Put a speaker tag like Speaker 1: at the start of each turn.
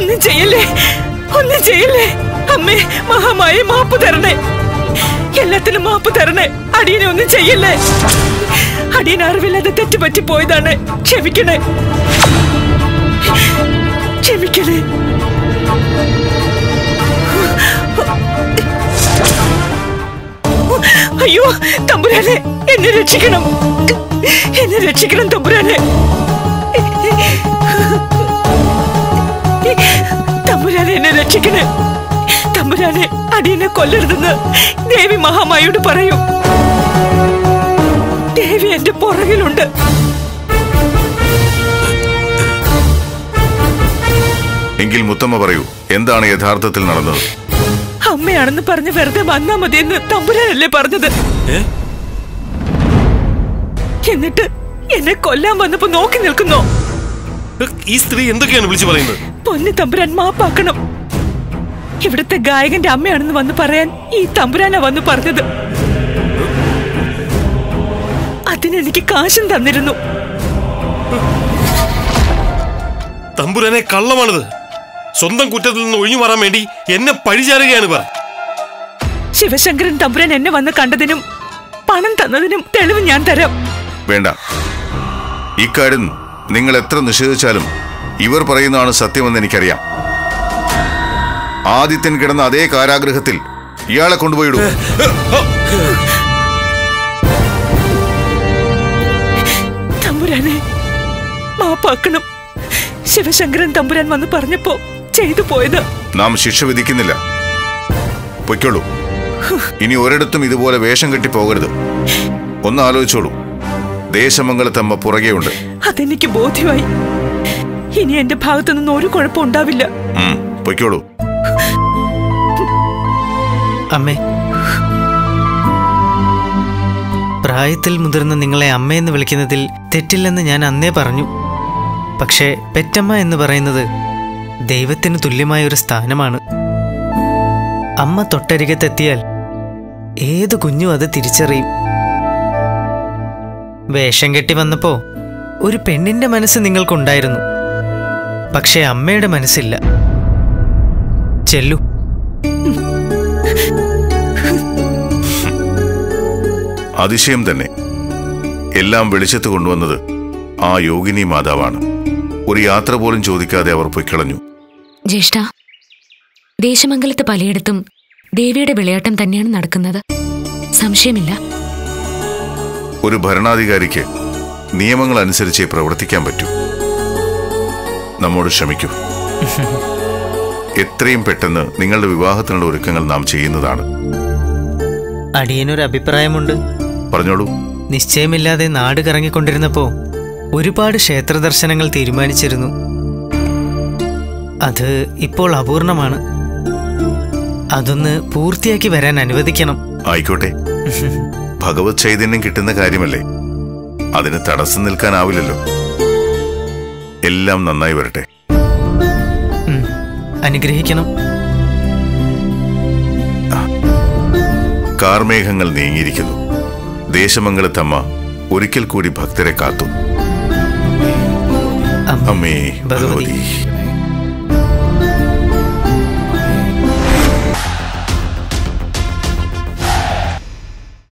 Speaker 1: ഒന്നും ചെയ്യല്ലേ, ഒന്നും ചെയ്യല്ലേ. അമ്മേ, മഹാമായ മാപ്പ് തരണേ, എല്ലാത്തിനും മാപ്പ് തരണേ. അടിയനെ ഒന്നും ചെയ്യല്ലേ. അടിയൻ അറിവില്ലാതെ തെറ്റുപറ്റി പോയതാണ്. ക്ഷമിക്കണേ, ക്ഷമിക്കണേ. അയ്യോ തമ്പുരാനെ, എന്നെ രക്ഷിക്കണം, എന്നെ രക്ഷിക്കണം തമ്പുരാനെ. തമ്പുരാനെ എന്നെ രക്ഷിക്കണേ. തമ്പുരാനെ, അടിയനെ കൊല്ലരുതെന്ന് ദേവി മഹാമായോട് പറയൂ. ദേവി എന്റെ പുറകിലുണ്ട്.
Speaker 2: എങ്കിൽ മുത്തമ്മ പറയൂ, എന്താണ് യഥാർത്ഥത്തിൽ നടന്നത്?
Speaker 1: അമ്മയാണെന്ന് പറഞ്ഞ് വെറുതെ വന്നാ മതിയെന്ന് തമ്പുരാനല്ലേ പറഞ്ഞത്. എന്നിട്ട് എന്നെ കൊല്ലാൻ വന്നപ്പോ നോക്കി നിൽക്കുന്നോ?
Speaker 3: ഈ സ്ത്രീ എന്തൊക്കെയാണ് വിളിച്ചു പറയുന്നത്?
Speaker 1: പൊന്നു തമ്പുരാൻ, മാപ്പാക്കണം. ഇവിടുത്തെ ഗായകന്റെ അമ്മയാണെന്ന് വന്ന് പറയാൻ ഈ തമ്പുരാനാ വന്ന് പറഞ്ഞത്. അതിനെനിക്ക് കാശും തന്നിരുന്നു.
Speaker 3: തമ്പുരാനെ, കള്ളമാണിത്. സ്വന്തം കുറ്റത്തിൽ നിന്ന് ഒഴിഞ്ഞു മാറാൻ വേണ്ടി എന്നെ പഴിചാരുകയാണ് ഇവർ.
Speaker 1: ശിവശങ്കരൻ തമ്പുരാൻ എന്നെ വന്ന് കണ്ടതിനും പണം തന്നതിനും തെളിവ് ഞാൻ തരാം.
Speaker 2: വേണ്ട, ഇക്കാര്യം നിങ്ങൾ എത്ര നിഷേധിച്ചാലും ഇവർ പറയുന്നതാണ് സത്യമെന്ന് എനിക്കറിയാം. ആദിത്യൻ കിടന്ന അതേ കാരാഗൃഹത്തിൽ ഇയാളെ കൊണ്ടുപോയിടും.
Speaker 1: തമ്പുരാനെ, മാപ്പാക്കണം. ശിവശങ്കരൻ തമ്പുരാൻ വന്ന് പറഞ്ഞപ്പോ ചെയ്തു പോയത്.
Speaker 2: നാം ശിക്ഷ വിധിക്കുന്നില്ല, പൊയ്ക്കോളൂ. ഇനി ഒരിടത്തും ഇതുപോലെ വേഷം കെട്ടി പോകരുത്. ഒന്ന് ആലോചിച്ചോളൂ, ദേശമംഗലത്തമ്മ പുറകെയുണ്ട്.
Speaker 1: അതെനിക്ക് ബോധ്യമായി. ഇനി എന്റെ ഭാഗത്തുനിന്ന് ഒരു കുഴപ്പം ഉണ്ടാവില്ല.
Speaker 2: പൊയ്ക്കോളൂ.
Speaker 4: അമ്മേ, പ്രായത്തിൽ മുതിർന്ന നിങ്ങളെ അമ്മയെന്ന് വിളിക്കുന്നതിൽ തെറ്റില്ലെന്ന് ഞാൻ അന്നേ പറഞ്ഞു. പക്ഷേ പെറ്റമ്മ എന്ന് പറയുന്നത് ദൈവത്തിന് തുല്യമായ ഒരു സ്ഥാനമാണ്. അമ്മ തൊട്ടരികത്തെത്തിയാൽ ഏത് കുഞ്ഞും അത് തിരിച്ചറിയും. വേഷം കെട്ടി വന്നപ്പോ ഒരു പെണ്ണിന്റെ മനസ്സ് നിങ്ങൾക്കുണ്ടായിരുന്നു, പക്ഷെ അമ്മയുടെ മനസ്സില്ല. ചെല്ലു.
Speaker 2: അതിശയം തന്നെ. എല്ലാം വെളിച്ചത്ത് കൊണ്ടുവന്നത് ആ യോഗിനി മാതാവാണ്. ഒരു യാത്ര പോലും ചോദിക്കാതെ അവർ പൊയ്ക്കളഞ്ഞു.
Speaker 5: ജ്യേഷ്ഠ, ദേശമംഗലത്ത് പലയിടത്തും ദേവിയുടെ വിളയാട്ടം തന്നെയാണ് നടക്കുന്നത്, സംശയമില്ല.
Speaker 2: ഒരു ഭരണാധികാരിക്ക് നിയമങ്ങൾ അനുസരിച്ചേ പ്രവർത്തിക്കാൻ പറ്റൂ. നമ്മോട് ക്ഷമിക്കൂ. എത്രയും പെട്ടെന്ന് നിങ്ങളുടെ വിവാഹത്തിനുള്ള ഒരുക്കങ്ങൾ നാം ചെയ്യുന്നതാണ്.
Speaker 4: അടിയനൊരു അഭിപ്രായമുണ്ട്.
Speaker 2: പറഞ്ഞോളൂ.
Speaker 4: നിശ്ചയമില്ലാതെ നാട് കറങ്ങിക്കൊണ്ടിരുന്നപ്പോ ഒരുപാട് ക്ഷേത്ര ദർശനങ്ങൾ തീരുമാനിച്ചിരുന്നു. അത് ഇപ്പോൾ അപൂർണമാണ്. അതൊന്ന് പൂർത്തിയാക്കി വരാൻ അനുവദിക്കണം.
Speaker 2: ആയിക്കോട്ടെ, ഭഗവത് ചൈതന്യം കിട്ടുന്ന കാര്യമല്ലേ, അതിന് തടസ്സം നിൽക്കാനാവില്ലല്ലോ. എല്ലാം നന്നായി വരട്ടെ.
Speaker 4: അനുഗ്രഹിക്കണം.
Speaker 2: കാർമേഘങ്ങൾ നീങ്ങിയിരിക്കുന്നു. ദേശമംഗലത്തമ്മ ഒരിക്കൽ കൂടി ഭക്തരെ കാത്തു. അമ്മേ ഭഗവതി.